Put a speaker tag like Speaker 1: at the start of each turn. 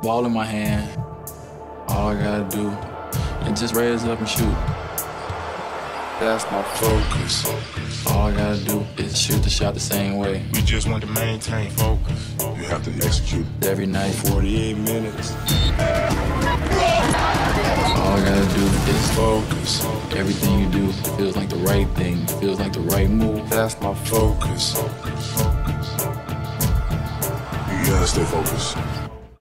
Speaker 1: Ball in my hand. All I gotta do is just raise up and shoot. That's my focus. All I gotta do is shoot the shot the same way.
Speaker 2: We just want to maintain focus.
Speaker 3: You have to execute
Speaker 1: every night.
Speaker 3: 48 minutes.
Speaker 1: All I gotta do is focus. Everything you do feels like the right thing, feels like the right move. That's my focus.
Speaker 3: You gotta stay focused.